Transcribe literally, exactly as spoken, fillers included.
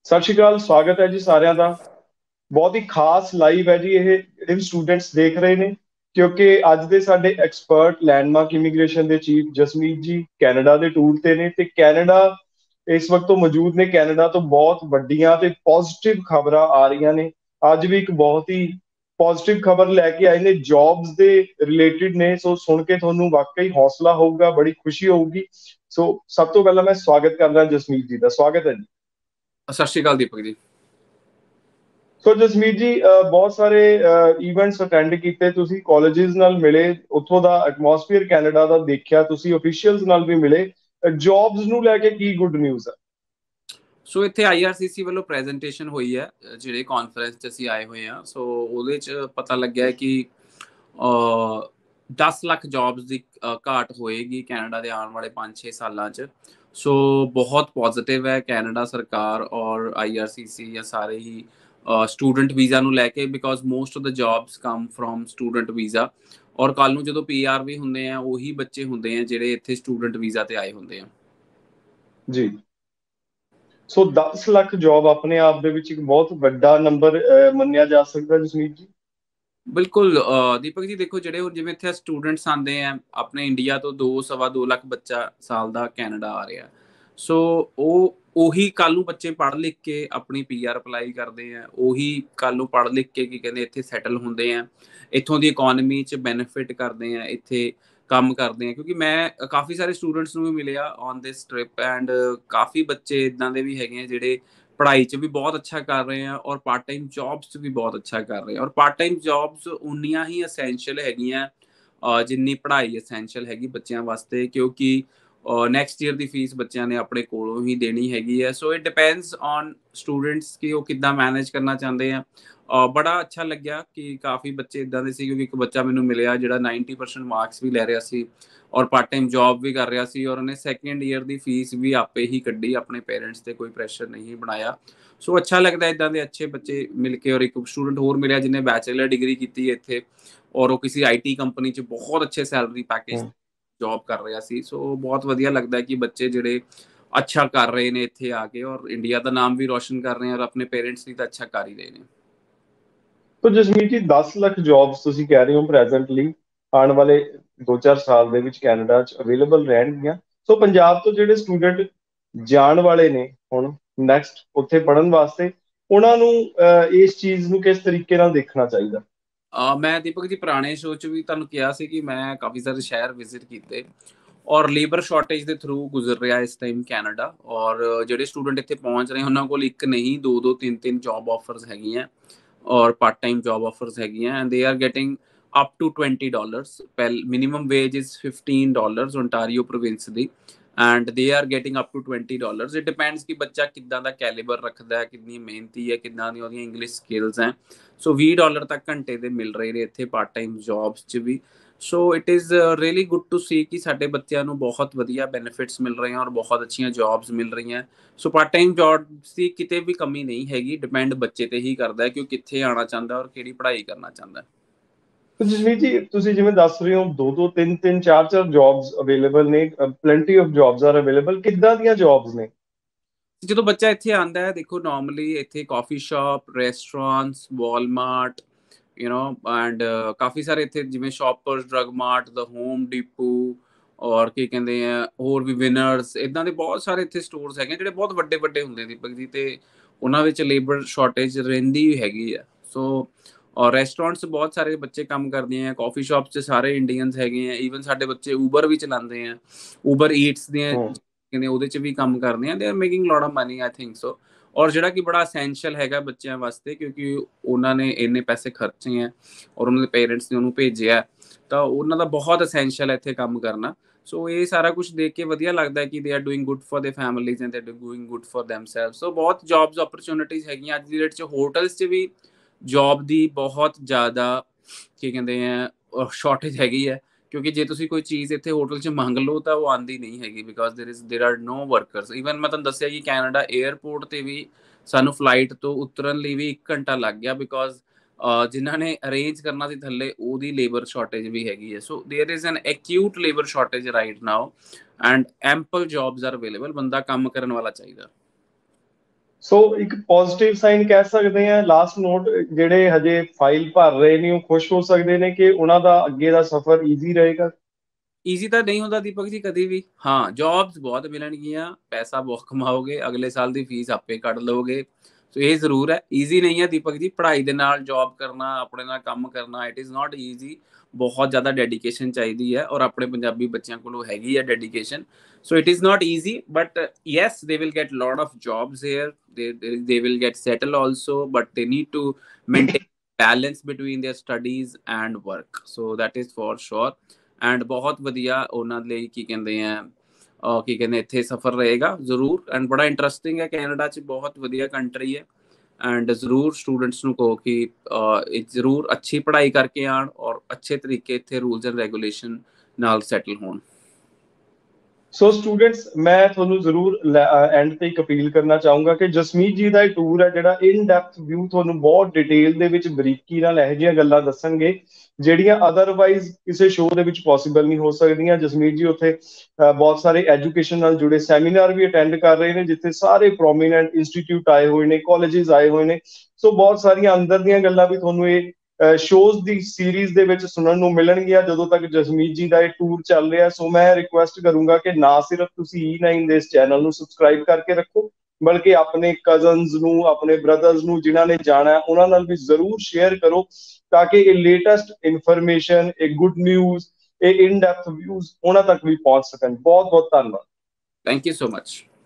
ਸਤਿ ਸ਼੍ਰੀ ਅਕਾਲ, ਸਵਾਗਤ ਹੈ ਜੀ ਸਾਰਿਆਂ ਦਾ। ਬਹੁਤ ਹੀ ਖਾਸ ਲਾਈਵ ਹੈ ਜੀ ਇਹ, ਜਿਹੜੇ ਵੀ ਸਟੂਡੈਂਟਸ ਦੇਖ ਰਹੇ ਨੇ, ਕਿਉਂਕਿ ਅੱਜ ਦੇ ਸਾਡੇ ਐਕਸਪਰਟ ਲੈਂਡਮਾਰਕ ਇਮੀਗ੍ਰੇਸ਼ਨ ਦੇ ਚੀਫ ਜਸਮੀਤ ਜੀ ਕੈਨੇਡਾ ਦੇ ਟੂਰ ਤੇ ਨੇ, ਤੇ ਕੈਨੇਡਾ ਇਸ ਵਕਤ ਤੋਂ ਮੌਜੂਦ ਨੇ। ਕੈਨੇਡਾ ਤੋਂ ਬਹੁਤ ਵੱਡੀਆਂ ਤੇ ਪੋਜ਼ਿਟਿਵ ਖਬਰਾਂ ਆ ਰਹੀਆਂ ਨੇ। ਅੱਜ ਵੀ ਇੱਕ ਬਹੁਤ ਹੀ ਪੋਜ਼ਿਟਿਵ ਖਬਰ ਲੈ ਕੇ ਆਏ ਨੇ, ਜੌਬਸ ਦੇ ਰਿਲੇਟਿਡ ਨੇ। ਸੋ ਸੁਣ ਕੇ ਤੁਹਾਨੂੰ ਵਾਕਈ ਹੌਸਲਾ ਹੋਊਗਾ, ਬੜੀ ਖੁਸ਼ੀ ਹੋਊਗੀ। ਸੋ ਸਭ ਤੋਂ ਪਹਿਲਾਂ ਮੈਂ ਸਵਾਗਤ ਕਰਦਾ ਜਸਮੀਤ ਜੀ ਦਾ। ਸਵਾਗਤ ਹੈ ਜੀ। ਸਤਿ ਸ਼੍ਰੀ ਅਕਾਲ ਦੀਪਕ ਜੀ। ਸੋ ਜਸਮੀਤ ਜੀ, ਅਹ ਬਹੁਤ ਸਾਰੇ ਇਵੈਂਟਸ ਅਟੈਂਡ ਕੀਤੇ ਤੁਸੀਂ, ਕਾਲਜਿਸ ਨਾਲ ਮਿਲੇ, ਉੱਥੋਂ ਦਾ ਐਟਮੋਸਫੀਅਰ ਕੈਨੇਡਾ ਦਾ ਦੇਖਿਆ ਤੁਸੀਂ, ਅਫੀਸ਼ੀਅਲਸ ਨਾਲ ਵੀ ਮਿਲੇ। ਜੌਬਸ ਨੂੰ ਲੈ ਕੇ ਕੀ ਗੁੱਡ ਨਿਊਜ਼ ਹੈ? ਸੋ ਇੱਥੇ ਆਈ ਆਰ ਸੀ ਸੀ ਵੱਲੋਂ ਪ੍ਰੈਜੈਂਟੇਸ਼ਨ ਹੋਈ ਹੈ, ਜਿਹੜੇ ਕਾਨਫਰੰਸ 'ਚ ਅਸੀਂ ਆਏ ਹੋਏ ਹਾਂ। ਸੋ ਉਹਦੇ 'ਚ ਪਤਾ ਲੱਗਿਆ ਕਿ ਦਸ ਲੱਖ ਜੌਬਸ ਦੀ ਘਾਟ ਹੋਏਗੀ ਕੈਨੇਡਾ ਦੇ ਆਉਣ ਵਾਲੇ ਪੰਜ ਛੇ ਸਾਲਾਂ 'ਚ। ਸੋ ਬਹੁਤ ਪੋਜ਼ਿਟਿਵ ਹੈ ਕੈਨੇਡਾ ਸਰਕਾਰ ਔਰ ਆਈ ਆਰ ਸੀ ਸੀ ਜਾਂ ਸਾਰੇ ਹੀ ਸਟੂਡੈਂਟ ਵੀਜ਼ਾ ਨੂੰ ਲੈ ਕੇ, because most of the jobs come from student visa. ਔਰ ਕੱਲ੍ਹ ਨੂੰ ਜਦੋਂ ਪੀ ਆਰ ਵੀ ਹੁੰਦੇ ਆ, ਉਹੀ ਬੱਚੇ ਹੁੰਦੇ ਆ ਜਿਹੜੇ ਇੱਥੇ ਸਟੂਡੈਂਟ ਵੀਜ਼ਾ ਤੇ ਆਏ ਹੁੰਦੇ ਆ। ਜੀ। ਸੋ ਦਸ ਲੱਖ ਜੌਬ ਆਪਣੇ ਆਪ ਦੇ ਵਿੱਚ ਇੱਕ ਬਹੁਤ ਵੱਡਾ ਨੰਬਰ ਮੰਨਿਆ ਜਾ ਸਕਦਾ ਜਸਮੀਤ ਜੀ। ਬਿਲਕੁਲ ਦੀਪਕ ਜੀ, ਦੇਖੋ ਜਿਹੜੇ ਹੁਣ ਜਿਵੇਂ ਇੱਥੇ ਸਟੂਡੈਂਟਸ ਆਉਂਦੇ ਆ ਆਪਣੇ ਇੰਡੀਆ ਤੋਂ, ਦੋ ਸਵਾ ਦੋ ਲੱਖ ਬੱਚਾ ਸਾਲ ਦਾ ਕੈਨੇਡਾ ਆ ਰਿਹਾ। ਸੋ ਉਹ ਉਹੀ ਕੱਲ ਨੂੰ ਬੱਚੇ ਪੜ੍ਹ ਲਿਖ ਕੇ ਆਪਣੀ ਪੀ ਆਰ ਅਪਲਾਈ ਕਰਦੇ ਆ, ਉਹੀ ਕੱਲ ਨੂੰ ਪੜ੍ਹ ਲਿਖ ਕੇ ਕੀ ਕਹਿੰਦੇ ਇੱਥੇ ਸੈਟਲ ਹੁੰਦੇ ਆ, ਇੱਥੋਂ ਦੀ ਇਕੋਨਮੀ 'ਚ ਬੈਨੀਫਿਟ ਕਰਦੇ ਆ, ਇੱਥੇ ਕੰਮ ਕਰਦੇ ਆ। ਕਿਉਂਕਿ ਮੈਂ ਕਾਫੀ ਸਾਰੇ ਸਟੂਡੈਂਟਸ ਨੂੰ ਵੀ ਮਿਲਿਆ ਔਨ ਦਿਸ ਟ੍ਰਿਪ, ਐਂਡ ਕਾਫੀ ਬੱਚੇ ਇੱਦਾਂ ਦੇ ਵੀ ਹੈਗੇ ਆ ਜਿਹੜੇ ਪੜ੍ਹਾਈ 'ਚ ਵੀ ਬਹੁਤ ਅੱਛਾ ਕਰ ਰਹੇ ਆ ਔਰ ਪਾਰਟ ਟਾਈਮ ਜੌਬਸ 'ਚ ਵੀ ਬਹੁਤ ਅੱਛਾ ਕਰ ਰਹੇ ਆ। ਔਰ ਪਾਰਟ ਟਾਈਮ ਜੌਬਸ ਉਨੀਆਂ ਹੀ ਅਸੈਂਸ਼ੀਅਲ ਹੈਗੀਆਂ ਜਿੰਨੀ ਪੜ੍ਹਾਈ ਅਸੈਂਸ਼ੀਅਲ ਹੈਗੀ ਬੱਚਿਆਂ ਵਾਸਤੇ, ਕਿਉਂਕਿ ਨੈਕਸਟ ਈਅਰ ਦੀ ਫੀਸ ਬੱਚਿਆਂ ਨੇ ਆਪਣੇ ਕੋਲੋਂ ਹੀ ਦੇਣੀ ਹੈਗੀ ਹੈ। So it depends on students ਕਿ ਉਹ ਕਿੱਦਾਂ ਮੈਨੇਜ ਕਰਨਾ ਚਾਹੁੰਦੇ ਆ। ਬੜਾ ਅੱਛਾ ਲੱਗਿਆ ਕਿ ਕਾਫੀ ਬੱਚੇ ਇੱਦਾਂ ਦੇ ਸੀ, ਕਿਉਂਕਿ ਇੱਕ ਬੱਚਾ ਮੈਨੂੰ ਮਿਲਿਆ ਜਿਹੜਾ ਨਾਈਨਟੀ ਪਰਸੈਂਟ ਮਾਰਕਸ ਵੀ ਲੈ ਰਿਹਾ ਸੀ ਔਰ ਪਾਰਟ ਟਾਈਮ ਜੌਬ ਵੀ ਕਰ ਰਿਹਾ ਸੀ, ਔਰ ਉਹਨੇ ਸੈਕਿੰਡ ਈਅਰ ਦੀ ਫੀਸ ਵੀ ਆਪੇ ਹੀ ਕੱਢੀ, ਆਪਣੇ ਪੇਰੈਂਟਸ ਤੇ ਕੋਈ ਪ੍ਰੈਸ਼ਰ ਨਹੀਂ ਬਣਾਇਆ। ਸੋ ਅੱਛਾ ਲੱਗਦਾ ਇੱਦਾਂ ਦੇ ਅੱਛੇ ਬੱਚੇ ਮਿਲ ਕੇ। ਔਰ ਇੱਕ ਸਟੂਡੈਂਟ ਹੋਰ ਮਿਲਿਆ ਜਿਹਨੇ ਬੈਚਲਰ ਡਿਗਰੀ ਕੀਤੀ ਇੱਥੇ, ਔਰ ਉਹ ਕਿਸੇ ਆਈ ਟੀ ਕੰਪਨੀ 'ਚ ਬਹੁਤ ਅੱਛੇ ਸੈਲਰੀ ਪੈਕੇਜ ਜੌਬ ਕਰ ਰਿਹਾ ਸੀ। ਸੋ ਬਹੁਤ ਵਧੀਆ ਲੱਗਦਾ ਕਿ ਬੱਚੇ ਜਿਹੜੇ ਅੱਛਾ ਕਰ ਰਹੇ ਨੇ ਇੱਥੇ ਆ ਕੇ, ਔਰ ਇੰਡੀਆ ਦਾ ਨਾਮ ਵੀ ਰੋਸ਼ਨ ਕਰ ਰਹੇ ਆ ਔਰ ਆਪਣੇ ਪੇਰੈਂਟਸ ਲਈ ਤਾਂ ਅੱਛਾ ਕਰ ਹੀ ਰਹੇ ਨੇ। ਤੋ ਜਸਮੀਤ ਜੀ, ਦਸ ਲੱਖ ਜੌਬਸ ਤੁਸੀਂ ਕਹਿ ਰਹੇ ਹੋ ਪ੍ਰੈਜ਼ੈਂਟਲੀ ਆਉਣ ਵਾਲੇ ਦੋ ਚਾਰ ਸਾਲ ਦੇ ਵਿੱਚ ਕੈਨੇਡਾ 'ਚ ਅਵੇਲੇਬਲ ਰਹਿਣਗੀਆਂ। ਸੋ ਪੰਜਾਬ ਤੋਂ ਜਿਹੜੇ ਸਟੂਡੈਂਟ ਜਾਣ ਵਾਲੇ ਨੇ ਹੁਣ ਨੈਕਸਟ ਉੱਥੇ ਪੜ੍ਹਨ ਵਾਸਤੇ, ਉਹਨਾਂ ਨੂੰ ਇਸ ਚੀਜ਼ ਨੂੰ ਕਿਸ ਤਰੀਕੇ ਨਾਲ ਦੇਖਣਾ ਚਾਹੀਦਾ? ਮੈਂ ਦੀਪਕ ਜੀ ਪੁਰਾਣੇ ਸ਼ੋਅ 'ਚ ਵੀ ਤੁਹਾਨੂੰ ਕਿਹਾ ਸੀ ਕਿ ਮੈਂ ਕਾਫੀ ਸਾਰੇ ਸ਼ਹਿਰ ਵਿਜ਼ਿਟ ਕੀਤੇ, ਔਰ ਲੇਬਰ ਸ਼ਾਰਟੇਜ ਦੇ ਥਰੂ ਗੁਜ਼ਰ ਰਿਹਾ ਇਸ ਟਾਈਮ ਕੈਨੇਡਾ। ਔਰ ਜਿਹੜੇ ਸਟੂਡੈਂਟ ਇੱਥੇ ਪਹੁੰਚ ਰਹੇ ਉਹਨਾਂ ਕੋਲ ਇੱਕ ਨਹੀਂ, ਦੋ ਦੋ ਤਿੰਨ ਤਿੰਨ ਜੌਬ ਆਫਰਸ ਹੈਗੀਆਂ ਔਰ ਪਾਰਟ ਟਾਈਮ ਜੌਬ ਆਫਰਸ ਹੈਗੀਆਂ, and they are getting up to twenty dollars. ਪਹਿਲ minimum wage is fifteen dollars Ontario province ਦੀ, and they are getting up to twenty dollars. It depends ਕਿ ਬੱਚਾ ਕਿੱਦਾਂ ਦਾ calibre ਰੱਖਦਾ ਹੈ, ਕਿੰਨੀ ਮਿਹਨਤੀ ਹੈ, ਕਿੱਦਾਂ ਦੀ ਉਹਦੀਆਂ ਇੰਗਲਿਸ਼ ਸਕਿੱਲਸ ਹੈ। ਸੋ ਵੀਹ ਡਾਲਰ ਤੱਕ ਘੰਟੇ ਦੇ ਮਿਲ ਰਹੇ ਨੇ ਇੱਥੇ ਪਾਰਟ ਟਾਈਮ ਜੌਬਸ 'ਚ ਵੀ। So it is really good to see ਕਿ ਸਾਡੇ ਬੱਚਿਆਂ ਨੂੰ ਬਹੁਤ ਵਧੀਆ ਬੈਨੀਫਿਟਸ ਮਿਲ ਰਹੇ ਹਨ ਔਰ ਬਹੁਤ ਅੱਛੀਆਂ ਜੌਬਸ ਮਿਲ ਰਹੀਆਂ। ਸੋ ਪਾਰਟ ਟਾਈਮ ਜੌਬਸ ਦੀ ਕਿਤੇ ਵੀ ਕਮੀ ਨਹੀਂ ਹੈਗੀ, ਡਿਪੈਂਡ ਬੱਚੇ ਤੇ ਹੀ ਕਰਦਾ ਕਿ ਉਹ ਕਿੱਥੇ ਆਉਣਾ ਚਾਹੁੰਦਾ ਔਰ ਕਿਹੜੀ ਪੜ੍ਹਾਈ ਕਰਨਾ ਚਾਹੁੰਦਾ। ਜਸਮੀਤ ਜੀ, ਤੁਸੀਂ ਜਿਵੇਂ ਦੱਸ ਰਹੇ ਹੋ ਦੋ ਦੋ ਤਿੰਨ ਤਿੰਨ ਚਾਰ ਚਾਰ ਜੌਬਸ ਅਵੇਲੇਬਲ ਨੇ, plenty of jobs are available, ਕਿੱਦਾਂ ਦੀਆਂ ਜੌਬਸ ਨੇ? ਜਦੋਂ ਬੱਚਾ ਇੱਥੇ ਆਉਂਦਾ ਹੈ, ਦੇਖੋ ਨਾਰਮਲੀ ਇੱਥੇ coffee shop, restaurants, Walmart, you know, and ਕਾਫੀ ਸਾਰੇ ਇੱਥੇ ਜਿਵੇਂ ਸ਼ਾਪਰਸ, ਡਰੱਗ ਮਾਰਟ, ਦਾ ਹੋਮ ਡੀਪੂ, ਔਰ ਕੀ ਕਹਿੰਦੇ ਆ ਹੋਰ ਵੀ ਵਿਨਰਸ, ਇੱਦਾਂ ਦੇ ਬਹੁਤ ਸਾਰੇ ਇੱਥੇ ਸਟੋਰਸ ਹੈਗੇ ਜਿਹੜੇ ਬਹੁਤ ਵੱਡੇ ਵੱਡੇ ਹੁੰਦੇ ਦੀਪਕ ਜੀ, ਤੇ ਉਹਨਾਂ ਵਿੱਚ ਲੇਬਰ ਸ਼ਾਰਟੇਜ ਰਹਿੰਦੀ ਹੈਗੀ ਆ। ਸੋ ਔਰ ਰੈਸਟੋਰੈਂਟਸ ਬਹੁਤ ਸਾਰੇ ਬੱਚੇ ਕੰਮ ਕਰਦੇ ਆ, ਕਾਫੀ ਸ਼ਾਪਸ 'ਚ ਸਾਰੇ ਇੰਡੀਅਨਸ ਹੈਗੇ ਆ, ਈਵਨ ਸਾਡੇ ਬੱਚੇ ਊਬਰ ਵੀ ਚਲਾਉਂਦੇ ਆ, ਊਬਰ ਈਟਸ ਦੀਆਂ ਕਹਿੰਦੇ ਉਹਦੇ 'ਚ ਵੀ ਕੰਮ ਕਰਦੇ ਆ। They are making lot of money, I think so. ਔਰ ਜਿਹੜਾ ਕਿ ਬੜਾ ਅਸੈਂਸ਼ੀਅਲ ਹੈਗਾ ਬੱਚਿਆਂ ਵਾਸਤੇ, ਕਿਉਂਕਿ ਉਹਨਾਂ ਨੇ ਇੰਨੇ ਪੈਸੇ ਖਰਚੇ ਆ ਔਰ ਉਹਨਾਂ ਦੇ ਪੇਰੈਂਟਸ ਨੇ ਉਹਨੂੰ ਭੇਜਿਆ, ਤਾਂ ਉਹਨਾਂ ਦਾ ਬਹੁਤ ਅਸੈਂਸ਼ੀਅਲ ਹੈ ਇੱਥੇ ਕੰਮ ਕਰਨਾ। ਸੋ ਇਹ ਸਾਰਾ ਕੁਝ ਦੇਖ ਕੇ ਵਧੀਆ ਲੱਗਦਾ ਕਿ they are doing good for their families and they are doing good for themselves. So ਬਹੁਤ ਜੌਬਸ ਓਪਰਚੁਨਿਟੀਜ਼ ਹੈਗੀਆਂ ਅੱਜ ਦੀ ਡੇਟ 'ਚ। ਹੋਟਲਸ 'ਚ ਵੀ ਜੌਬ ਦੀ ਬਹੁਤ ਜ਼ਿਆਦਾ ਕੀ ਕਹਿੰਦੇ ਆ ਸ਼ਾਰਟੇਜ ਹੈਗੀ ਹੈ, ਕਿਉਂਕਿ ਜੇ ਤੁਸੀਂ ਕੋਈ ਚੀਜ਼ ਇੱਥੇ ਹੋਟਲ 'ਚ ਮੰਗ ਲਓ ਤਾਂ ਉਹ ਆਉਂਦੀ ਨਹੀਂ ਹੈਗੀ, ਬਿਕੋਜ਼ ਦੇਰ ਇਜ਼ ਦੇਰ ਆਰ ਨੋ ਵਰਕਰਸ। ਈਵਨ ਮੈਂ ਤੁਹਾਨੂੰ ਦੱਸਿਆ ਕਿ ਕੈਨੇਡਾ ਏਅਰਪੋਰਟ 'ਤੇ ਵੀ ਸਾਨੂੰ ਫਲਾਈਟ ਤੋਂ ਉਤਰਨ ਲਈ ਵੀ ਇੱਕ ਘੰਟਾ ਲੱਗ ਗਿਆ, ਬਿਕੋਜ਼ ਜਿਨ੍ਹਾਂ ਨੇ ਅਰੇਂਜ ਕਰਨਾ ਸੀ ਥੱਲੇ, ਉਹਦੀ ਲੇਬਰ ਸ਼ਾਰਟੇਜ ਵੀ ਹੈਗੀ ਹੈ। So there is an acute labour shortage right now, and ample jobs are available. ਬੰਦਾ ਕੰਮ ਕਰਨ ਵਾਲਾ ਚਾਹੀਦਾ। ਸੋ ਇੱਕ ਪੋਜ਼ਿਟਿਵ ਸਾਈਨ ਕਹਿ ਸਕਦੇ ਆ, ਲਾਸਟ ਨੋਟ, ਜਿਹੜੇ ਹਜੇ ਫਾਈਲ ਭਰ ਰਹੇ ਨੇ ਉਹ ਖੁਸ਼ ਹੋ ਸਕਦੇ ਨੇ ਕਿ ਉਹਨਾਂ ਦਾ ਅੱਗੇ ਦਾ ਸਫ਼ਰ ਈਜ਼ੀ ਰਹੇਗਾ। ਈਜ਼ੀ ਤਾਂ ਨਹੀਂ ਹੁੰਦਾ ਦੀਪਕ ਜੀ ਕਦੀ ਵੀ। ਹਾਂ, ਜੌਬਸ ਬਹੁਤ ਮਿਲਣਗੀਆਂ, ਪੈਸਾ ਬਹੁਤ ਕਮਾਓਗੇ, ਅਗਲੇ ਸਾਲ ਦੀ ਫੀਸ ਆਪੇ ਕੱਢ ਲਓਗੇ। ਸੋ ਇਹ ਜ਼ਰੂਰ ਹੈ, ਈਜ਼ੀ ਨਹੀਂ ਹੈ ਦੀਪਕ ਜੀ। ਪੜ੍ਹਾਈ ਦੇ ਨਾਲ ਜੌਬ ਕਰਨਾ, ਆਪਣੇ ਨਾਲ ਕੰਮ ਕਰਨਾ, ਇਟ ਇਜ਼ ਨਾਟ ਈਜ਼ੀ। ਬਹੁਤ ਜ਼ਿਆਦਾ ਡੈਡੀਕੇਸ਼ਨ ਚਾਹੀਦੀ ਹੈ, ਔਰ ਆਪਣੇ ਪੰਜਾਬੀ ਬੱਚਿਆਂ ਕੋਲੋਂ ਹੈਗੀ ਹੈ dedication. So it is not easy, but yes they will get lot of jobs here, they will get settled also, but they need to maintain balance between their studies and work, so that is for sure। And ਬਹੁਤ ਵਧੀਆ ਉਹਨਾਂ ਲਈ ਕੀ ਕਹਿੰਦੇ ਆ, ਕੀ ਕਹਿੰਦੇ ਇੱਥੇ ਸਫ਼ਰ ਰਹੇਗਾ ਜ਼ਰੂਰ। ਐਂਡ ਬੜਾ ਇੰਟਰਸਟਿੰਗ ਹੈ, ਕੈਨੇਡਾ 'ਚ ਬਹੁਤ ਵਧੀਆ ਕੰਟਰੀ ਹੈ। ਐਂਡ ਜ਼ਰੂਰ ਸਟੂਡੈਂਟਸ ਨੂੰ ਕਹੋ ਕਿ ਇਹ ਜ਼ਰੂਰ ਅੱਛੀ ਪੜ੍ਹਾਈ ਕਰਕੇ ਆਉਣ ਔਰ ਅੱਛੇ ਤਰੀਕੇ ਇੱਥੇ ਰੂਲਸ ਐਂਡ ਰੈਗੂਲੇਸ਼ਨ ਨਾਲ ਸੈਟਲ ਹੋਣ। ਸੋ ਸਟੂਡੈਂਟਸ, ਮੈਂ ਤੁਹਾਨੂੰ ਜ਼ਰੂਰ ਐਂਡ ਤੇ ਇੱਕ ਅਪੀਲ ਕਰਨਾ ਚਾਹੂੰਗਾ ਕਿ ਜਸਮੀਤ ਜੀ ਦਾ ਇਹ ਟੂਰ ਹੈ ਜਿਹੜਾ ਇਨ ਡੈਪਥ ਵਿਊ ਤੁਹਾਨੂੰ ਬਹੁਤ ਡਿਟੇਲ ਦੇ ਵਿੱਚ ਬਰੀਕੀ ਨਾਲ ਇਹੋ ਜਿਹੀਆਂ ਗੱਲਾਂ ਦੱਸਣਗੇ ਜਿਹੜੀਆਂ ਅਦਰਵਾਈਜ਼ ਕਿਸੇ ਸ਼ੋਅ ਦੇ ਵਿੱਚ ਪੋਸੀਬਲ ਨਹੀਂ ਹੋ ਸਕਦੀਆਂ। ਜਸਮੀਤ ਜੀ ਉੱਥੇ ਬਹੁਤ ਸਾਰੇ ਐਜੂਕੇਸ਼ਨ ਨਾਲ ਜੁੜੇ ਸੈਮੀਨਾਰ ਵੀ ਅਟੈਂਡ ਕਰ ਰਹੇ ਨੇ, ਜਿੱਥੇ ਸਾਰੇ ਪ੍ਰੋਮੀਨੈਂਟ ਇੰਸਟੀਟਿਊਟ ਆਏ ਹੋਏ ਨੇ, ਕਾਲਜਿਸ ਆਏ ਹੋਏ ਨੇ। ਸੋ ਬਹੁਤ ਸਾਰੀਆਂ ਅੰਦਰ ਦੀਆਂ ਗੱਲਾਂ ਵੀ ਤੁਹਾਨੂੰ ਇਹ ਸ਼ੋਜ਼ ਦੀ ਸੀਰੀਜ਼ ਦੇ ਵਿੱਚ ਸੁਣਨ ਨੂੰ ਮਿਲਣਗੀਆਂ ਜਦੋਂ ਤੱਕ ਜਸਮੀਤ ਜੀ ਦਾ ਇਹ ਟੂਰ ਚੱਲ ਰਿਹਾ। ਸੋ ਮੈਂ ਰਿਕੁਐਸਟ ਕਰੂੰਗਾ ਕਿ ਨਾ ਸਿਰਫ ਤੁਸੀਂ ਈ ਨਾਈਨ ਦੇ ਇਸ ਚੈਨਲ ਨੂੰ ਸਬਸਕ੍ਰਾਈਬ ਕਰਕੇ ਰੱਖੋ, ਬਲਕਿ ਆਪਣੇ ਕਜ਼ਨਸ ਨੂੰ, ਆਪਣੇ ਬ੍ਰਦਰਸ ਨੂੰ ਜਿਨ੍ਹਾਂ ਨੇ ਜਾਣਾ, ਉਹਨਾਂ ਨਾਲ ਵੀ ਜ਼ਰੂਰ ਸ਼ੇਅਰ ਕਰੋ, ਤਾਂ ਕਿ ਇਹ ਲੇਟੈਸਟ ਇਨਫੋਰਮੇਸ਼ਨ, ਇਹ ਗੁੱਡ ਨਿਊਜ਼, ਇਹ ਇਨ ਡੈਪਥ ਵਿਊਜ਼ ਉਹਨਾਂ ਤੱਕ ਵੀ ਪਹੁੰਚ ਸਕਣ। ਬਹੁਤ ਬਹੁਤ ਧੰਨਵਾਦ। Thank you so much.